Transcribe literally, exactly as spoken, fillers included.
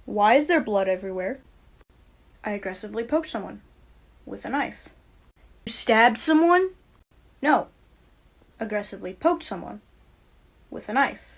Why is there blood everywhere? I aggressively poked someone with a knife. You stabbed someone? No. Aggressively poked someone with a knife.